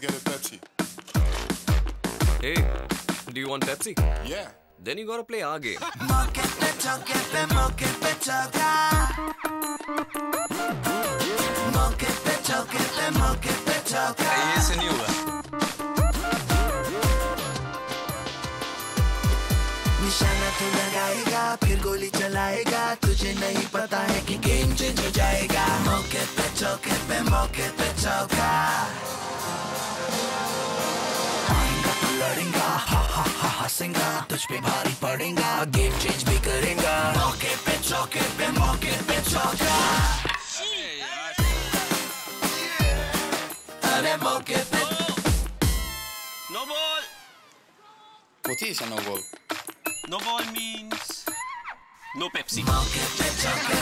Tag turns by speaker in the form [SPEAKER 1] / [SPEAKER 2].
[SPEAKER 1] get a Pepsi.
[SPEAKER 2] Hey, do you want Pepsi?
[SPEAKER 1] Yeah.
[SPEAKER 2] Then you gotta play our game.
[SPEAKER 3] Mauke pe chauke pe mauke pe chauka. Mauke pe chauke pe mauke pe chauka.
[SPEAKER 2] ये से नहीं हुआ.
[SPEAKER 3] निशाना तू लगाएगा फिर गोली चलाएगा तुझे नहीं पता है कि गेम चेंज हो जाएगा. मौके पे चौका. आएगा तो लड़ेगा हा हा हा हंसेगा तुझ पे भारी पड़ेगा गेम चेंज भी करेगा. मौके पे चौका. अरे मौके पे
[SPEAKER 4] No ball.
[SPEAKER 1] What is a no ball?
[SPEAKER 4] No ball means no Pepsi.
[SPEAKER 3] मौके पे चौका.